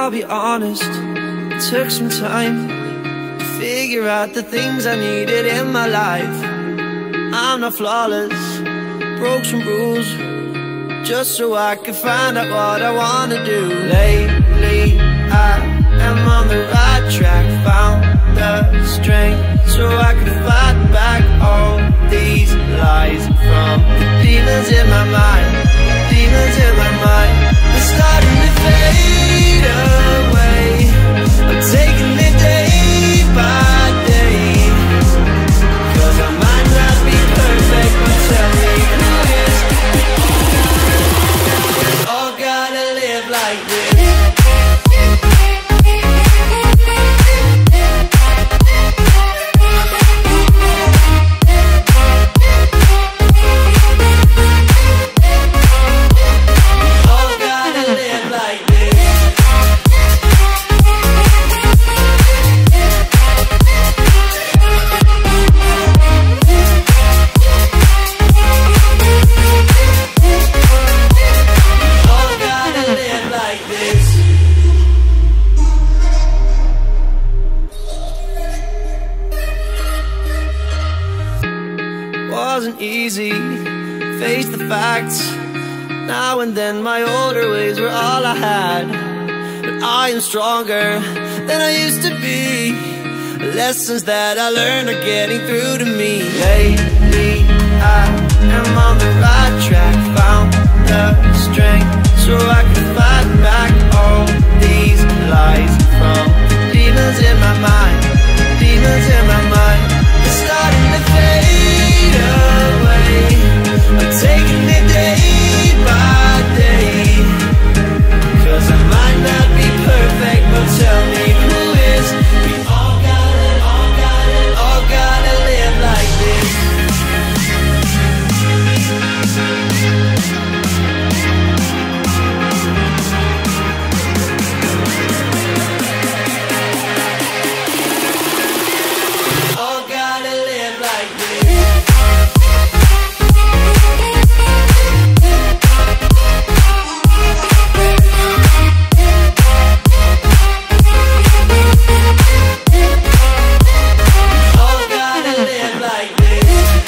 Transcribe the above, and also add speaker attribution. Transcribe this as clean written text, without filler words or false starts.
Speaker 1: I'll be honest, it took some time to figure out the things I needed in my life. I'm not flawless, broke some rules just so I could find out what I wanna do. Lately, I am on the right track, found the strength so I can fight back all these lies from the demons in my mind. Demons in my mind, they're starting to fade away. I'm taking it day by day, 'cause I might not be perfect, but tell me who is. All gotta live like this. Wasn't easy, face the facts. Now and then my older ways were all I had, but I am stronger than I used to be. The lessons that I learned are getting through to me. Lately, I am on the right track, found the strength so I can fight back all these lies from demons in my mind. Demons in my mind, they're starting to fade away. I'm taking it day by day, 'cause I might not be perfect, but tell me who is. We all gotta live like this. All gotta live like this. All gotta live like this.